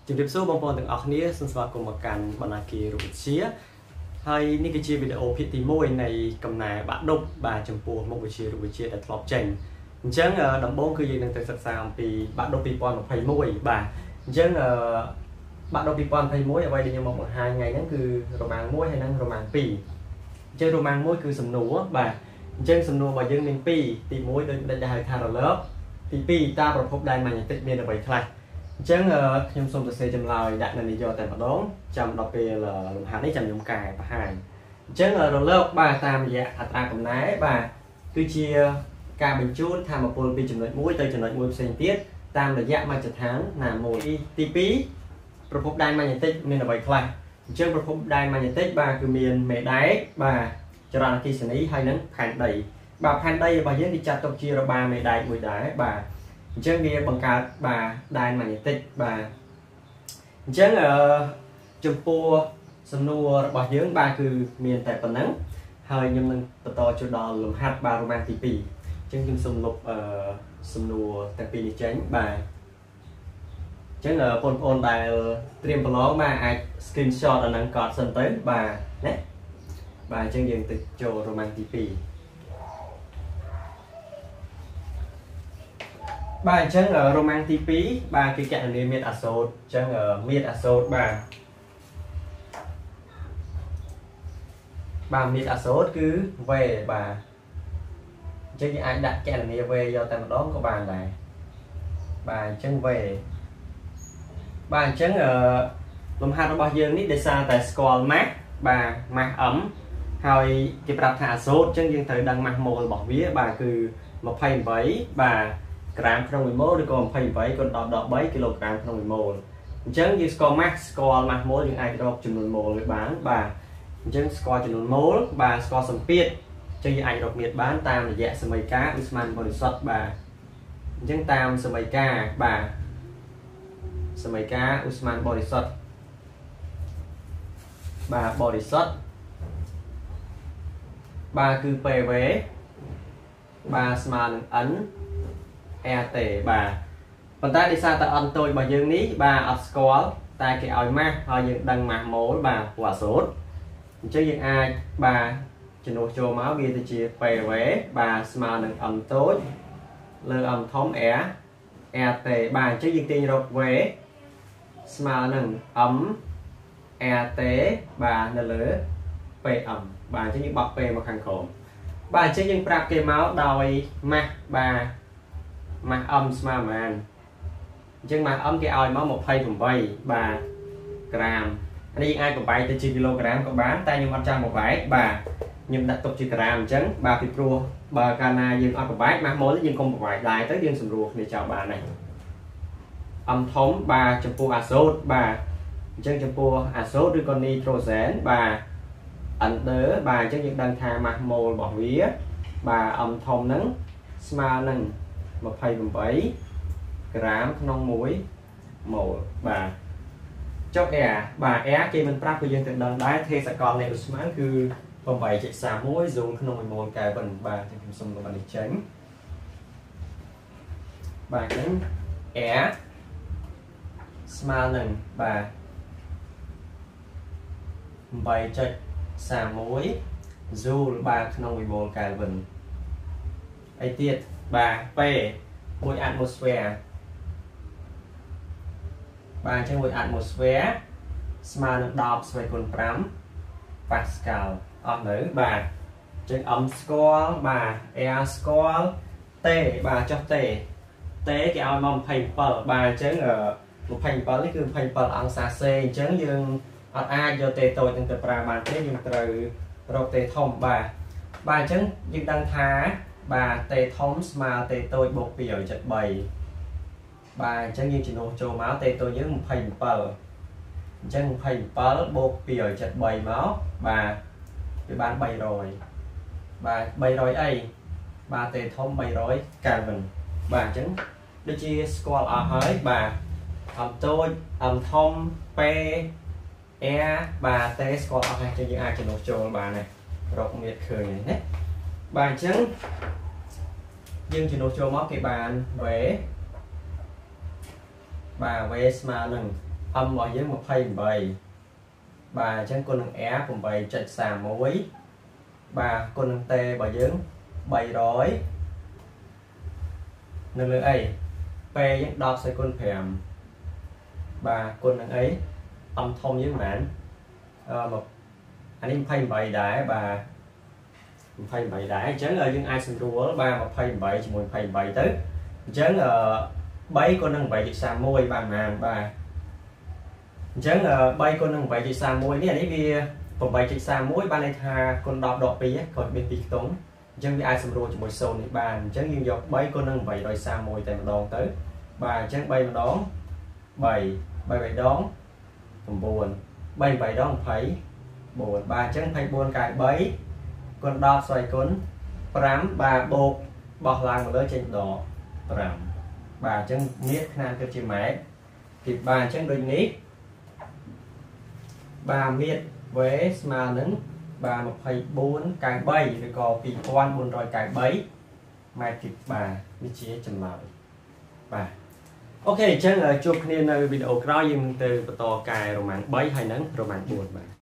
ជំរាបសួរបងប្អូនទាំងអស់គ្នាសូមស្វាគមន៍មកកាន់បណ្ណាគាររូបវិទ្យាហើយនេះគឺជាវីដេអូភាគទី1នៃកំណែបាក់ឌុបបាទចំពោះមុខវិជ្ជារូបវិទ្យាដែលធ្លាប់ចេញអញ្ចឹងដំបូងគឺយើងនឹងទៅសិក្សាអំពីបាក់ឌុប2021បាទអញ្ចឹងបាក់ឌុប2021អ្វីដែលខ្ញុំមកបង្ហាញថ្ងៃហ្នឹងគឺរ៉ូម៉ាំង1ហើយនិងរ៉ូម៉ាំង2អញ្ចឹងរ៉ូម៉ាំង1គឺសំណួរបាទអញ្ចឹងសំណួររបស់យើងមាន2ទី1ដូចដែលហៅថារលកទី2តើប្រភពដែនម៉ាញ៉េទិកមានអ្វីខ្លះអញ្ចឹងខ្ញុំសូមសរសេរចម្លើយដាក់នៅនេះយកតែម្ដងចាំដល់ពេលលំហាត់នេះចាំខ្ញុំកែបង្ហាញអញ្ចឹងរលកបាទតាមរយៈអត្រាកំណែបាទគឺជាការបញ្ជូនថាមពលពីចំណុចមួយទៅចំណុចមួយផ្សេងទៀតតាមរយៈមជ្ឈដ្ឋានណាមួយទី2ប្រភពដែនម៉ាញ៉េទិកមានអ្វីខ្លះអញ្ចឹងប្រភពដែនម៉ាញ៉េទិកបាទគឺមានមេដែកបាទចរន្តអគ្គិសនីហើយនិងផែនដីបាទផែនដីរបស់យើងគេចាត់ទុកជារបារមេដែកមួយដែរបាទអញ្ចឹងវាបង្កើតបាទដែនម៉ាញ៉េទិកបាទអញ្ចឹងចំពោះសំណួររបស់យើងបាទគឺមានតែប៉ុណ្ណឹងហើយខ្ញុំនឹងបន្តចូលដល់លំហាត់បាទរ៉ូម៉ាំងទី2អញ្ចឹងខ្ញុំសូមលុបសំណួរទាំងពីរនេះចេញបាទអញ្ចឹងបងប្អូនដែលត្រៀមប្រឡងបាទអាច screenshot អាហ្នឹងកត់សិនទៅបាទណាបាទអញ្ចឹងយើងទៅចូលរ៉ូម៉ាំងទី2បាទអញ្ចឹងរ៉ូម៉ាំងទី2បាទគឺកណនីមាត្រអាសូតអញ្ចឹងមាត្រអាសូតបាទមាត្រអាសូតគឺ V បាទអញ្ចឹងយើងអាចដាក់កណនី V យកតែម្ដងក៏បានដែរបាទអញ្ចឹង V បាទអញ្ចឹងលំហាត់របស់យើងនេះដោយសារតែស្គាល់ mass បាទ mass m ហើយគេប្រាប់ថាអាសូតអញ្ចឹងយើងត្រូវដឹង mass mol របស់វាបាទគឺ28បាទក្រាមក្នុង1ម៉ូលឬក៏28គុណ10ដល់3គីឡូក្រាមក្នុង1ម៉ូលអញ្ចឹងយើងស្គាល់ mass ម៉ូលយើងអាចរកចំនួនម៉ូលវាបានបាទអញ្ចឹងស្គាល់ចំនួនម៉ូលបាទស្គាល់សម្ពាធអញ្ចឹងយើងអាចរកមាត្របានតាមរយៈសមីការឧស្ម័នបរិសុទ្ធបាទអញ្ចឹងតាមសមីការបាទសមីការឧស្ម័នបរិសុទ្ធបាទបរិសុទ្ធបាទគឺ PV បាទស្មើនឹង N RT បាទប៉ុន្តែដោយសារតែអនតូចរបស់យើងនេះបាទអត់ស្គាល់តែគេឲ្យម៉ាស់ហើយយើងដឹងម៉ាស់ម៉ូលបាទព្រោះអាសូតអញ្ចឹងយើងអាចបាទជំនួសចូលមកវាទៅជា PV បាទស្មើនឹង M តូចលើ M ធំ RT បាទអញ្ចឹងយើងទាញរក V ស្មើនឹង M RT បាទនៅលើ PM បាទអញ្ចឹងយើងបោក P មកខាងក្រោមបាទអញ្ចឹងយើងប្រាប់គេមកដោយម៉ាស់បាទម៉ាស់ M ស្មើប៉ុន្មានអញ្ចឹងម៉ាស់ M គេឲ្យមក28បាទក្រាមនេះយើងអាចប្របែកទៅជាគីឡូក្រាមក៏បានតែខ្ញុំអត់ចាំប្របែកបាទខ្ញុំដាក់ទុកជាក្រាមអញ្ចឹងបាទពីព្រោះបើកាលណាយើងអត់ប្របែកម៉ាស់ម៉ូលយើងកុំប្របែកដែរទៅយើងសម្រួលគ្នាចោលបានហើយ M ធំបាទចំពោះអាសូតបាទអញ្ចឹងចំពោះអាសូតឬក៏នីត្រូសែនបាទ under បាទអញ្ចឹងយើងដឹងថាម៉ាស់ម៉ូលរបស់វាបាទ M ធំហ្នឹងស្មើនឹង28ក្រាមក្នុង1ម៉ូលបាទចុះ R បាទ R គេមិនប្រាប់ក៏យើងត្រូវដឹងដែរទេសកលនៃឧស្ម័នគឺ 8.31 ហ្សូនក្នុង1ម៉ូលកែវិនបាទខ្ញុំសូមលុបអានេះចេញបាទអញ្ចឹង R ស្មើនឹងបាទ8.31 ហ្សូលបាទក្នុង1ម៉ូលកែវិនអីទៀតបាទ P 1 atmosphere បាទអញ្ចឹង1 atmosphere ស្មើនឹង10ស្វ័យគុណ5 Pascal អស់នៅបាទអញ្ចឹង M ស្គាល់បាទ R ស្គាល់ T បាទចុះ T គេឲ្យមក27បាទអញ្ចឹង27នេះគឺ27អង្សាសេអញ្ចឹងយើងអត់អាចយក T តូចនឹងទៅប្រើបានទេយើងត្រូវរក T ធំបាទអញ្ចឹងយើងដឹងថាបាទ T ធំស្មើ T តូចបូក 273 បាទអញ្ចឹងយើងជំនួសចូលមក T តូចយើង27អញ្ចឹង27បូក 273 មកបាទវាបាន300បាទ300អីបាទ T ធំ300 Kelvin បាទអញ្ចឹងដូចជាស្គាល់អស់ហើយបាទ M តូច M ធំ P R បាទ T ស្គាល់អស់ហើយចឹងយើងអាចជំនួសចូលបានហើយរកមាត្រឃើញហើយណាបាទអញ្ចឹងយើងជំនួសចូលមកគេបាន V បាទ V ស្មើនឹង âm mọi dưới 27 bà chẳng con nâng é cùng bày chạy xà mối bà con nâng tê bà dưỡng 700 nâng lưỡi ấy pe những đọc sẽ con phèm bà con nâng ấy âm thông với mãn một anh em phay 7 đá bà phay 7 đá chẳng ở những ai xin rùa ba mà phay 7 chỉ muốn phay 7 tới chẳng ở 7 con nâng 7 chạy xà môi bà màng bà chẳng bay con nâng 7 chạy xa môi này vì còn 7 chạy xa môi ban này thà con đọc đọc bí còn bên tí tốn chẳng vì ai xâm rô cho môi sâu này bàn chẳng như dọc 7 con nâng 7 đòi xa môi tại một đòn tới bà chẳng bay mà đón 7 7 đón còn buồn 7 đón thấy buồn bà chẳng thấy buồn cái 7 con đọc xoay cuốn rám bà bột bọc làng một đứa trên đỏ rám bà chẳng biết khả năng cho chị mẹ thì bà chẳng đôi nít bà miệt với mà nứng bà 1,4 cái 7 rồi có vì quan buồn rồi cái 7 mai kịp bà mới chế chầm lại bà ok chắc là chụp nên video đó nhưng từ to cái rồi mạng 7 hay nắng rồi mạng buồn bà